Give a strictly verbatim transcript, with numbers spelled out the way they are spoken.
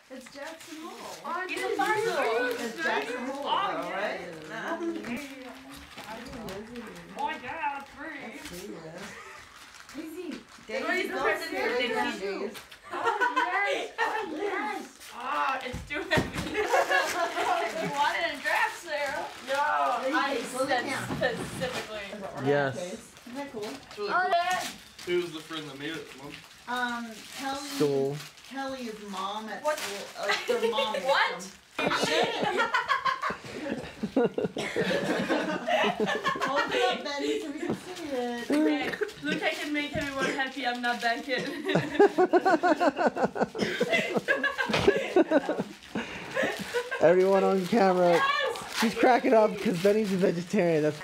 It's Jackson Hole. Oh, he's a fossil. It's Jackson Hole, oh, though, right? Oh yeah, three. Easy. Daisy, the person here. Daisy. Oh yes. Oh yes. Oh, it's too heavy. You wanted a draft, Sarah? No, I said specifically. Yes. Isn't that cool? Oh yeah. Who's the friend that made it, Mom? Um, Kelly. Stool. Kelly is mom at What? school. Uh, their mom is What? from- Hold it up, Betty, so we can see it. Okay, look, I can make everyone happy. I'm not that kid. Everyone on camera. Yes! She's cracking up because Benny's a vegetarian. That's